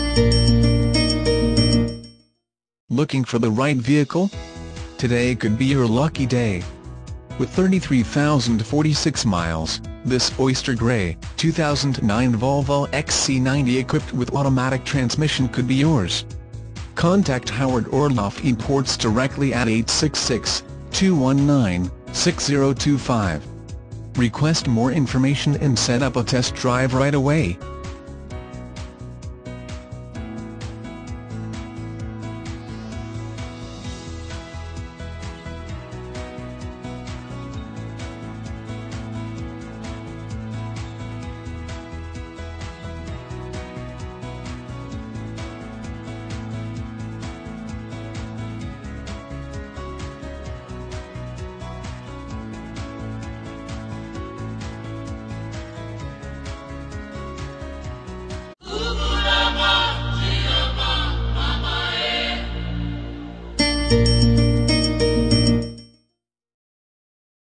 Looking for the right vehicle? Today could be your lucky day. With 33,046 miles, this Oyster Grey 2009 Volvo XC90 equipped with automatic transmission could be yours. Contact Howard Orloff Imports directly at 866-219-6025. Request more information and set up a test drive right away. Mama,